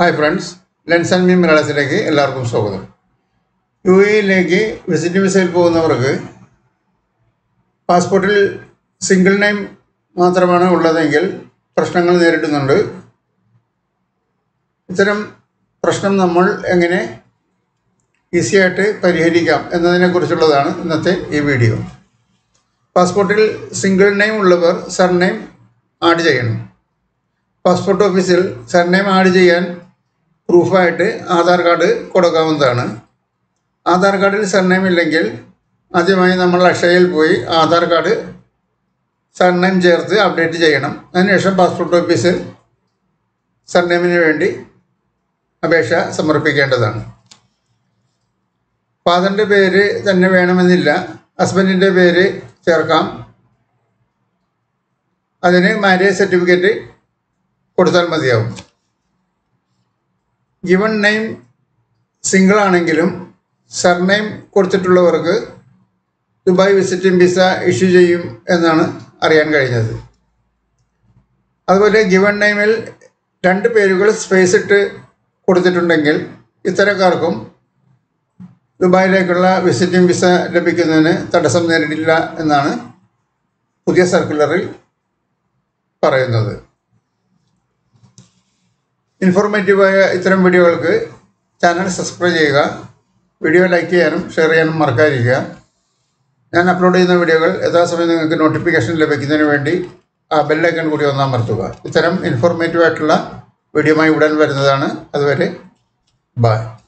Hi friends, lens&me Malayalam എല്ലാവർക്കും സ്വാഗതം. യുഎഇയിലേക്ക് visit വിസയിൽ പോകുന്നവർക്ക് പാസ്പോർട്ടിൽ സിംഗിൾ നെയിം മാത്രമാണ് ഉള്ളതെങ്കിൽ പ്രശ്നങ്ങൾ നേരിടുന്നുണ്ട്. ഇത്തരം പ്രശ്നം നമ്മൾ എങ്ങനെ ഈസിയായിട്ട് പരിഹരിക്കാം എന്നതിനെക്കുറിച്ചുള്ളതാണ് ഇന്നത്തെ ഈ വീഡിയോ. പാസ്പോർട്ടിൽ സിംഗിൾ നെയിം ഉള്ളവർ സർനെയിം ആഡ് ചെയ്യണം. പാസ്പോർട്ട് ഓഫീസിൽ സർനെയിം ആഡ് ചെയ്യാൻ പ്രൂഫായിട്ട് ആധാർ കാർഡ് കൊടുക്കാവുന്നതാണ്. ആധാർ കാർഡിൽ സർനെയിം ഇല്ലെങ്കിൽ ആദ്യമായി നമ്മൾ അക്ഷയയിൽ പോയി ആധാർ കാർഡ് സർനെയിം ചേർത്ത് അപ്ഡേറ്റ് ചെയ്യണം. അതിനുശേഷം പാസ്പോർട്ട് ഓഫീസിൽ സർനെയിമിന് വേണ്ടി അപേക്ഷ സമർപ്പിക്കേണ്ടതാണ്. ഫാദറിൻ്റെ പേര് തന്നെ വേണമെന്നില്ല, ഹസ്ബൻഡിൻ്റെ പേര് ചേർക്കാം. അതിന് മാരേജ് സർട്ടിഫിക്കറ്റ് കൊടുത്താൽ മതിയാവും. ഗിവൺ നെയിം സിംഗിൾ ആണെങ്കിലും സർനെയിം കൊടുത്തിട്ടുള്ളവർക്ക് ദുബായ് വിസിറ്റിംഗ് വിസ ഇഷ്യൂ ചെയ്യും എന്നാണ് അറിയാൻ കഴിഞ്ഞത്. അതുപോലെ ഗിവൺ നെയിമിൽ 2 പേരുകൾ സ്പേസ് ഇട്ട് കൊടുത്തിട്ടുണ്ടെങ്കിൽ ഇത്തരക്കാർക്കും ദുബായിലേക്കുള്ള വിസിറ്റിംഗ് വിസ ലഭിക്കുന്നതിന് തടസ്സം നേരിടില്ല എന്നാണ് പുതിയ സർക്കുലറിൽ പറയുന്നത്. ഇൻഫോർമേറ്റീവായ ഇത്തരം വീഡിയോകൾക്ക് ചാനൽ സബ്സ്ക്രൈബ് ചെയ്യുക, വീഡിയോ ലൈക്ക് ചെയ്യാനും ഷെയർ ചെയ്യാനും മറക്കാതിരിക്കുക. ഞാൻ അപ്ലോഡ് ചെയ്യുന്ന വീഡിയോകൾ യഥാസമയം നിങ്ങൾക്ക് നോട്ടിഫിക്കേഷൻ ലഭിക്കുന്നതിന് വേണ്ടി ആ ബെല്ലൈക്കൺ കൂടി ഒന്ന് അമർത്തുക. ഇത്തരം ഇൻഫോർമേറ്റീവായിട്ടുള്ള വീഡിയോയുമായി ഉടൻ വരുന്നതാണ്. അതുവരെ ബൈ.